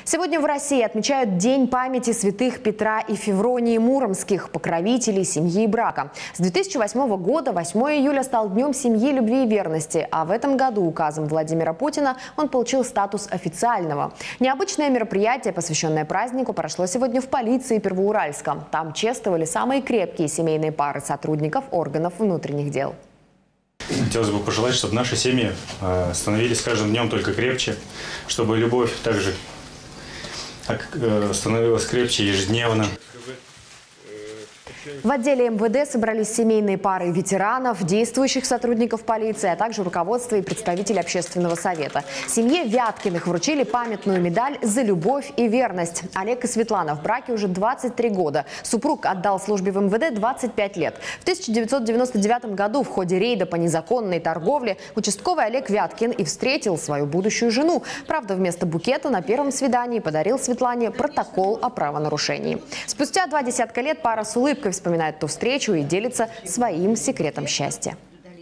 Сегодня в России отмечают День памяти святых Петра и Февронии Муромских, покровителей семьи и брака. С 2008 года 8 июля стал Днем семьи, любви и верности, а в этом году указом Владимира Путина он получил статус официального. Необычное мероприятие, посвященное празднику, прошло сегодня в полиции Первоуральска. Там чествовали самые крепкие семейные пары сотрудников органов внутренних дел. Хотелось бы пожелать, чтобы наши семьи становились с каждым днем только крепче, чтобы любовь также становилась крепче ежедневно. В отделе МВД собрались семейные пары ветеранов, действующих сотрудников полиции, а также руководство и представители общественного совета. Семье Вяткиных вручили памятную медаль «За любовь и верность». Олег и Светлана в браке уже 23 года. Супруг отдал службе в МВД 25 лет. В 1999 году в ходе рейда по незаконной торговле участковый Олег Вяткин и встретил свою будущую жену. Правда, вместо букета на первом свидании подарил Светлане протокол о правонарушении. Спустя 20 лет пара с улыбкой вспоминает ту встречу и делится своим секретом счастья.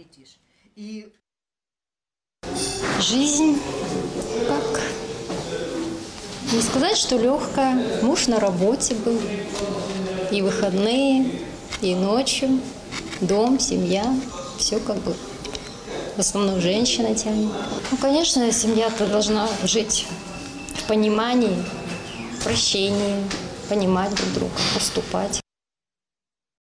Жизнь как? Не сказать, что легкая. Муж на работе был. И выходные, и ночью. Дом, семья. Все как бы. В основном женщина тянет. Ну, конечно, семья-то должна жить в понимании, в прощении, понимать друг друга, поступать.